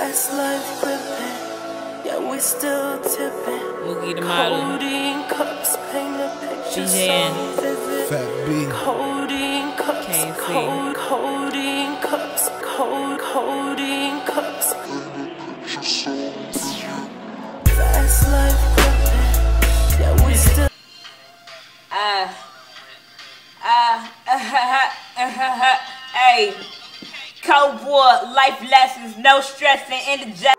Fast life gripping, yeah, we still tipping. Mookie the model. Codeine cups paint a picture so GJN. vivid. Fat B. Codeine cups, codeine cups, codeine cups. Fast life gripping, yeah, we still. Hey, cold war, life lessons, no stress and energy.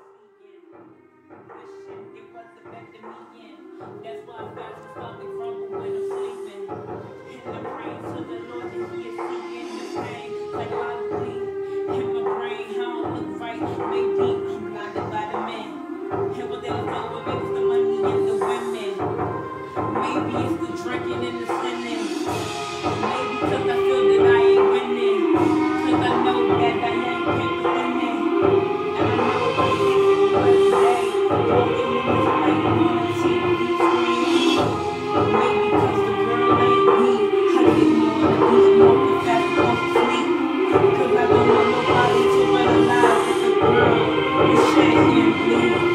Maybe it's the drinking and the sinning. Maybe because I feel that I ain't winning. Because I know that I ain't capable of winning. And I know that every day, walking in this light on the TV screen. Maybe because the girl ain't me. I get more on the beat, smoking fast off sleep. Because I don't want nobody to run alive with the girl. You shit and bleed.